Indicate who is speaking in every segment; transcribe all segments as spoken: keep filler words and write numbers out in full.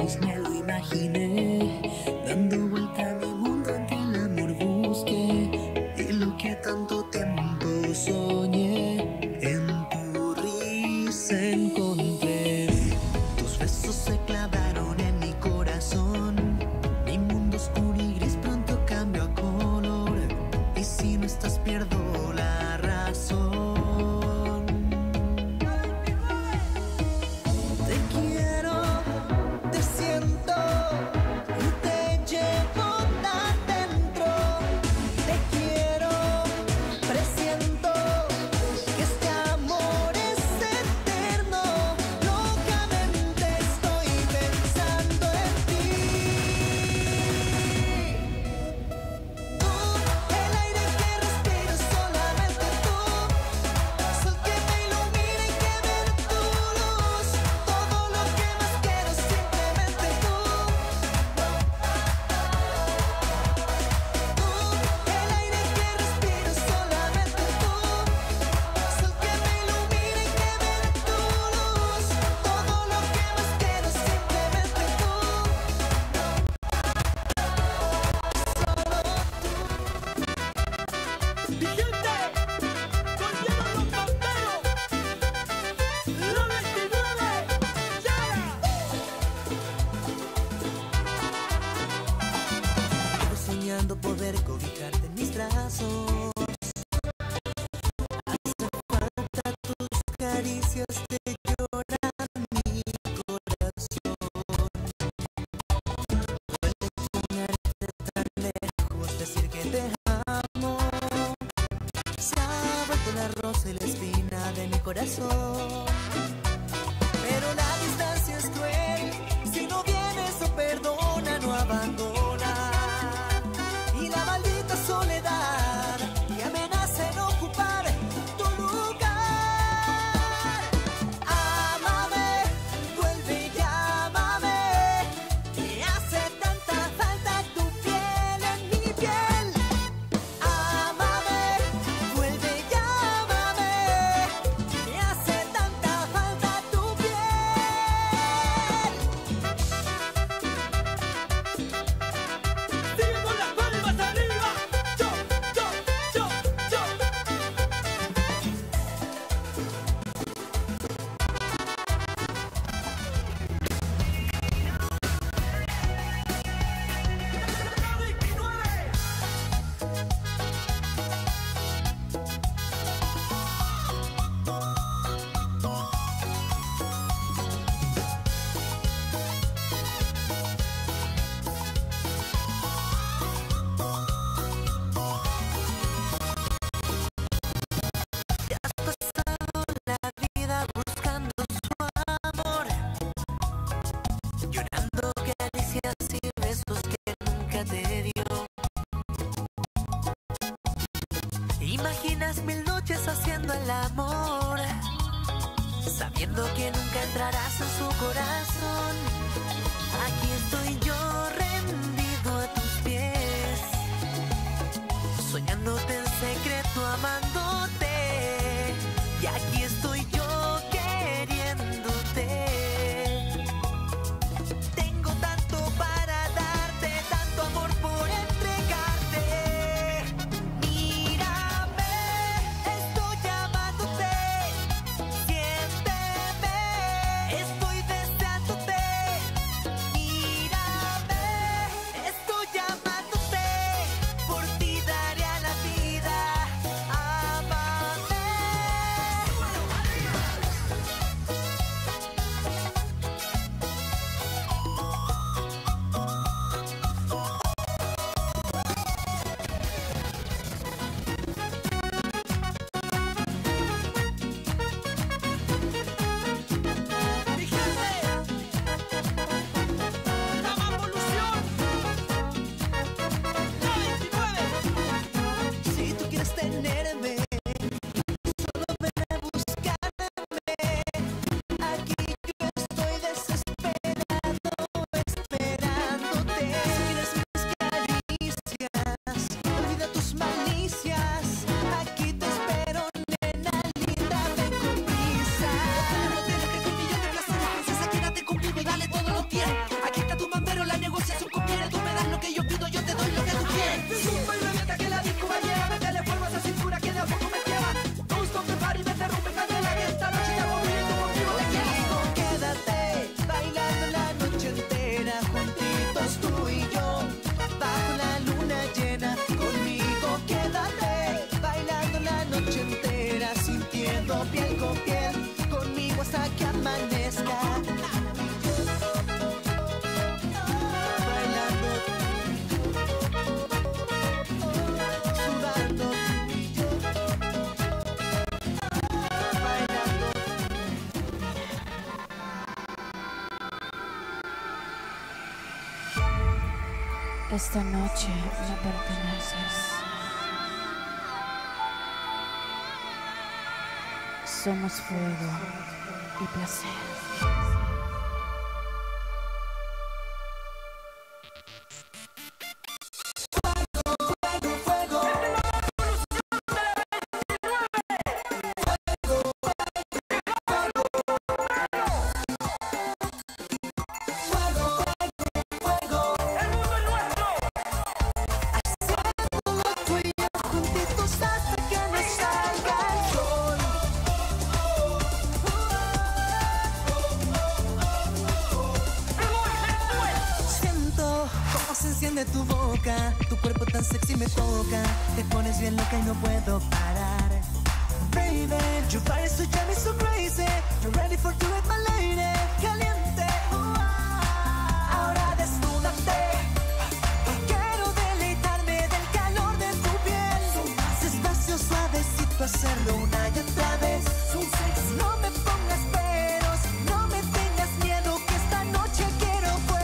Speaker 1: ojos me lo imaginé, dando vuelta a mi mundo ante el amor busqué, y lo que tanto tiempo soñé, en tu risa encontré. Tus besos se clavaron en mi corazón, mi mundo oscuro y gris pronto cambió a color, y si no estás pierdo la razón. Te quiero, te siento y te llevo tan dentro. Te quiero, presiento que este amor es eterno. Locamente estoy pensando en ti. Tú, el aire que respiro, solamente tú. Sol que me ilumina y que ver tu luz. Todo lo que más quiero, simplemente tú. Tú, el aire que respiro, solamente tú. Sol que me ilumina y que ver tu luz. Todo lo que más quiero, simplemente tú. Mi gente, volvieron los bomberos. La veintinueve, Yara. Llevo soñando poder cobijarte en mis brazos. Hace falta tus caricias, te llora mi corazón. Duele tenerte tan lejos, decir que te amo. Se ha vuelto la rosa y la espina de mi corazón. Pero la distancia es cruel, si no vienes o perdona, no abandona. Y la maldita soledad que amenaza en ocupar tu lugar. Ámame, vuelve y llámame. Me hace tanta falta tu piel en mi piel. Ámame, vuelve y llámame. Me hace tanta falta tu piel. Sigue con las palmas arriba. Yo, yo, yo, yo. Te has pasado la vida buscando su amor, llorando caricias y besos que nunca te dio. Imaginas mil noches haciendo el amor, sabiendo que nunca entrarás en su corazón. Aquí estoy yo rendido a tus pies, soñándote en secreto, amándote. Y aquí estoy yo queriéndote. Tengo tanto para darte, tanto amor por entregarte. Mírame, estoy llamándote. Siénteme, estoy deseándote. Mírame.
Speaker 2: Esta noche me perteneces. Somos fuego y placer.
Speaker 1: Tu boca, tu cuerpo tan sexy me toca. Te pones bien loca y no puedo parar. Baby, your body so yummy, so crazy. I'm ready for to it, my lady. Caliente, uh, ahora desnúdate. Quiero deleitarme del calor de tu piel. Despacio, suavecito, hacerlo una y otra vez. No me pongas peros, no me tengas miedo, que esta noche quiero fuego.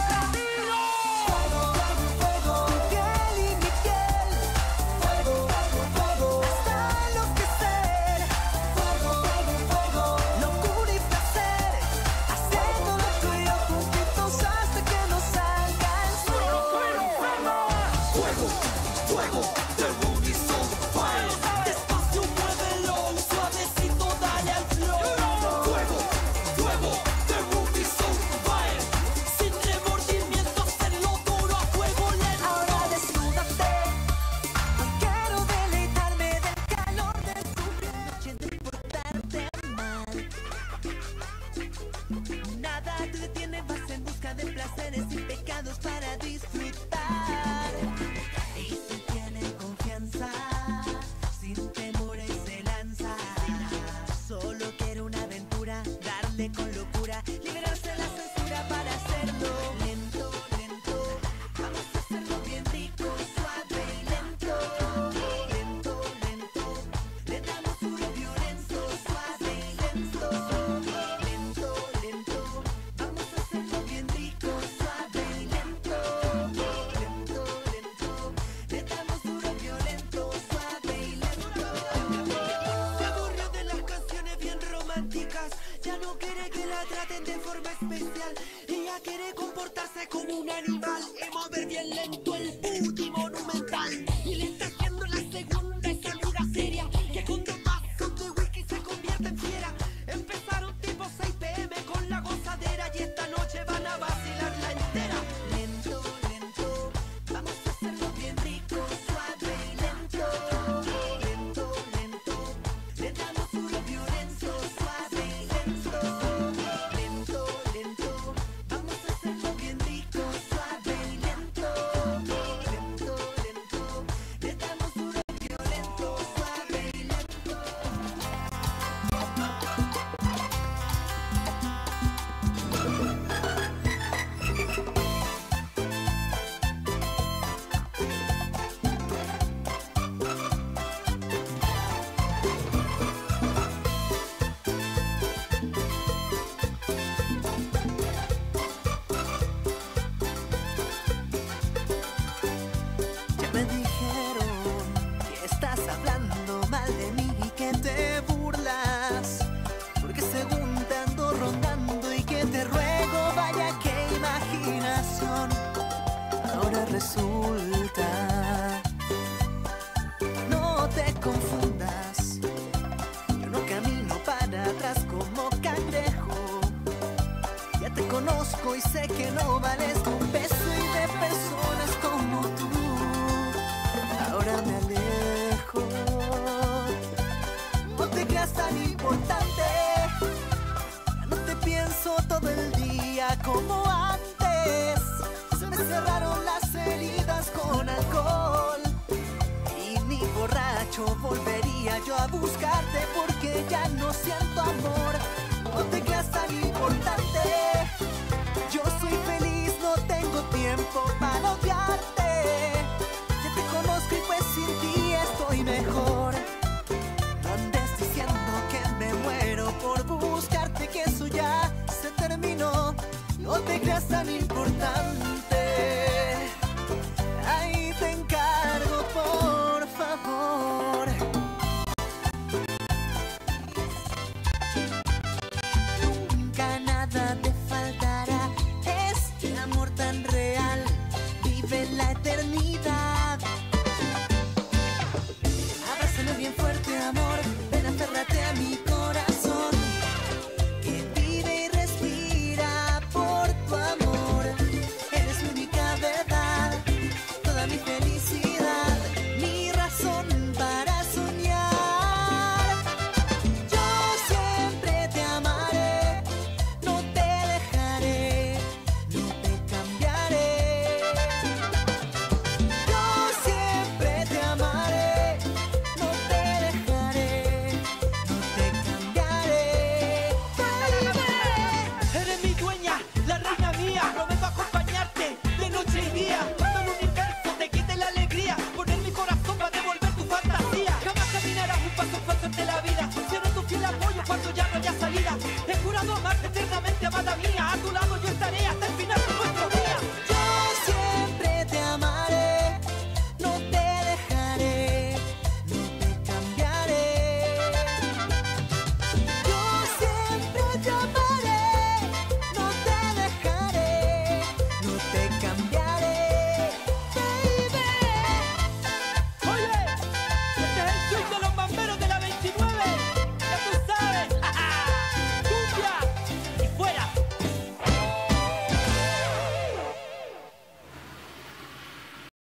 Speaker 3: Ya no quiere que la traten de forma especial. Ella quiere comportarse como un animal y mover bien lento el booty monumental. Y le está haciendo la segunda esa amiga seria, que con dos vasos de whisky se convierte en fiera. Empezaron tipo seis p m con la gozadera y esta noche van a vacilarla entera. Lento, lento, vamos a hacerlo bien rico, suave y lento. Lento, lento, le damos duro violento, suave y lento. Lento, lento, vamos a hacerlo bien rico, suave y lento. Lento, lento, le damos duro violento, suave y lento.
Speaker 1: Ya me dijeron que estás hablando mal de mí y que te burlas, porque según te ando rondando y que te ruego, vaya qué imaginación. Ahora resulta, no te confundas, yo no camino para atrás como cangrejo. Ya te conozco y sé que no vales un peso y de personas como tú. Ahora me alejo, no te creas tan importante. Ya no te pienso todo el día como antes. Se me cerraron las heridas con alcohol y ni borracho volvería yo a buscarte, porque ya no siento amor. No te creas tan importante, yo soy feliz, no tengo tiempo para odiarte. Ya te conozco y pues sin ti estoy mejor. No andes diciendo que me muero por buscarte, que eso ya se terminó. No te creas tan importante. eternidad.